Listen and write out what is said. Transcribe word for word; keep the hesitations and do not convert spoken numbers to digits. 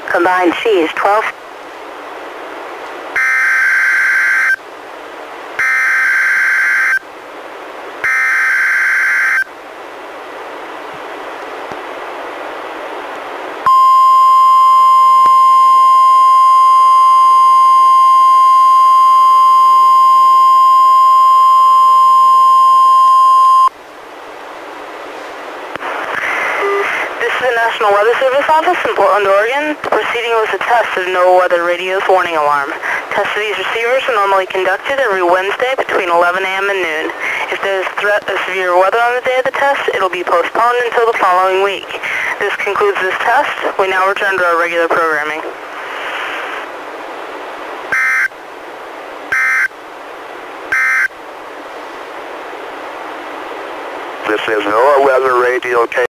Combined C is twelve. National Weather Service Office in Portland, Oregon. The proceeding was a test of no weather radio's warning alarm. Tests of these receivers are normally conducted every Wednesday between eleven A M and noon. If there is a threat of severe weather on the day of the test, it will be postponed until the following week. This concludes this test. We now return to our regular programming. This is NOAA Weather Radio.